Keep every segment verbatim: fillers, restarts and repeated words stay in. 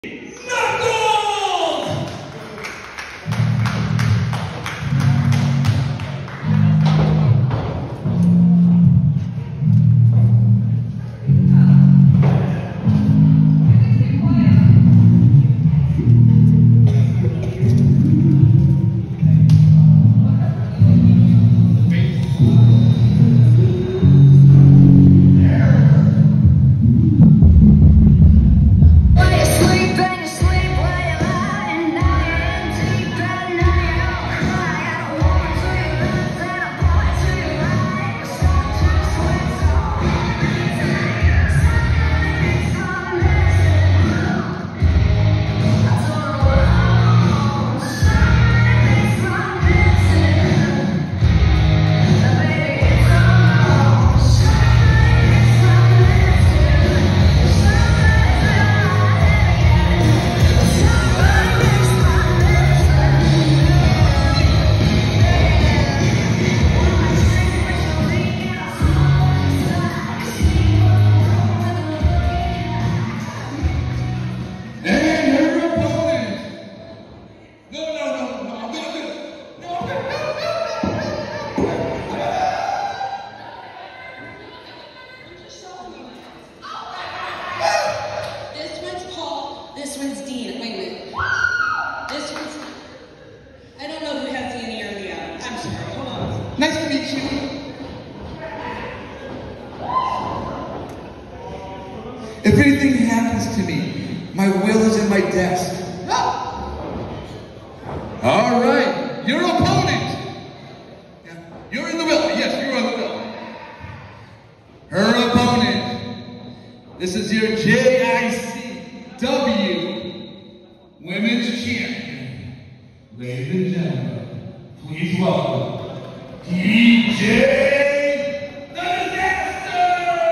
Nice to meet you. If anything happens to me, my will is in my desk. All right, your opponent. You're in the will. Yes, you're in the will. Her opponent. This is your J I C W Women's Champion. Ladies and gentlemen, please welcome D J The Disaster!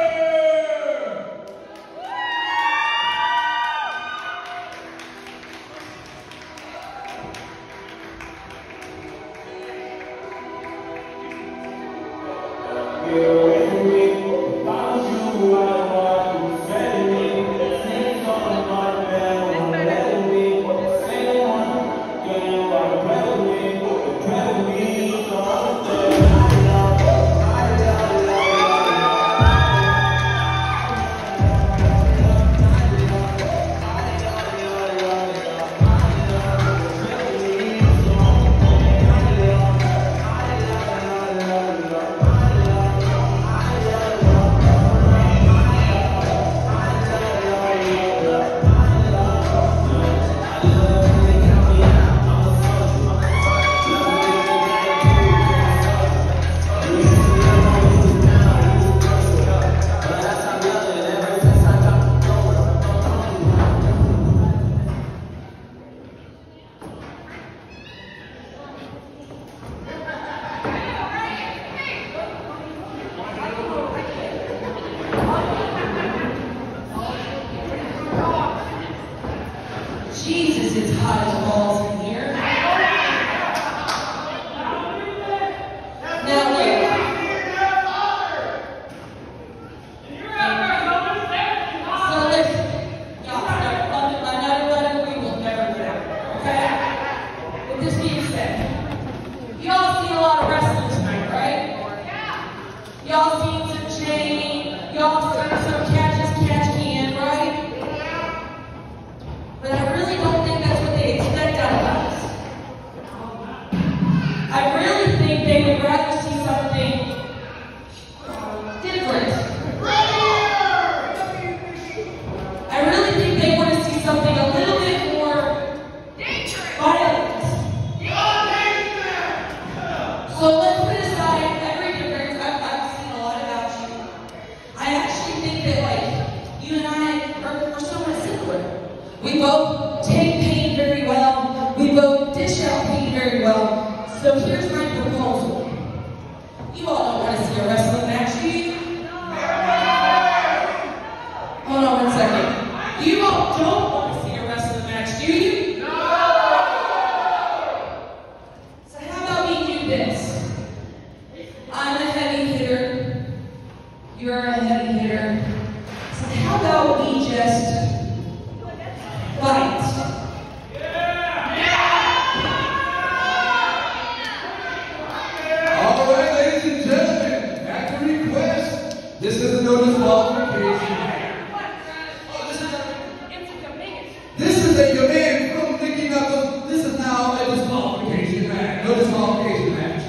Jesus, it's hot as balls in here. Now look. So listen, y'all, I know what we will never do, okay? With this being said, y'all seen a lot of wrestling tonight, right? Y'all seen some Jamie, y'all seen some catch as catch can, right? But I really don't think that's what they expect out of us. I really think they would rather see something different. I really think they want to see something a little bit more violent. So let's put aside every difference. I've, I've seen a lot about you. I actually think that, like, you and I are, are somewhat similar. We both take pain very well. We both dish out pain very well. So here's my proposal. You all don't want to see a wrestling match, do you? Hold on one second. You all don't want to see a wrestling match, do you? No! So how about we do this? I'm a heavy hitter. You're a heavy hitter. So how about we just fight? This is a your man from Mickey Knuckles. This is now a disqualification match. No disqualification match.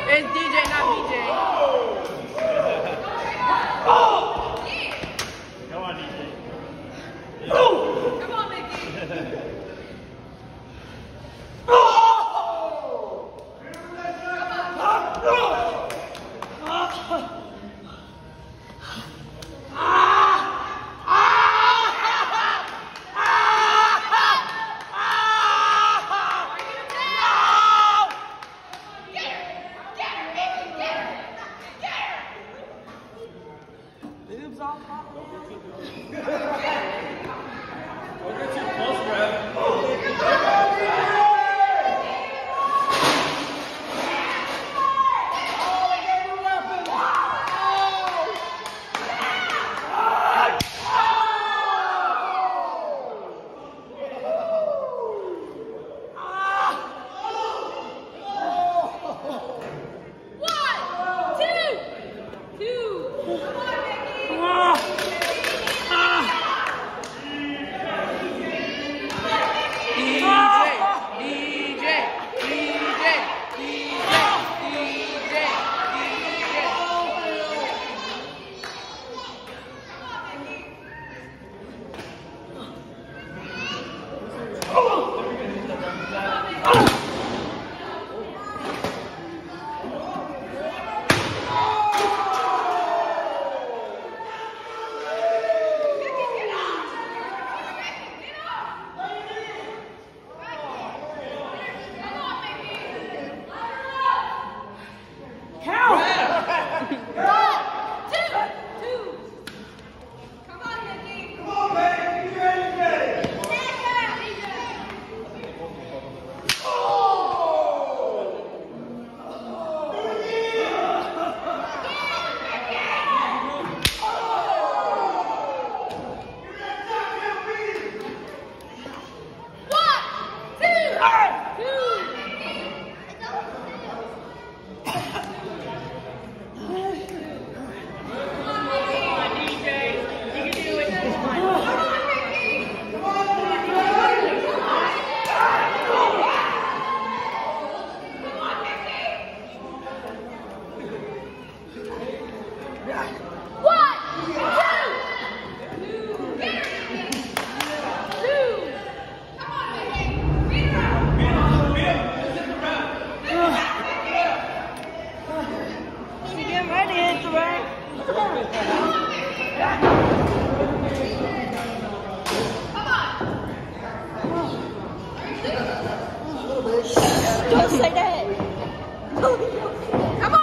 It's D J, not B J. Come on, D J. Come on, Mickey. Don't say that. Come on.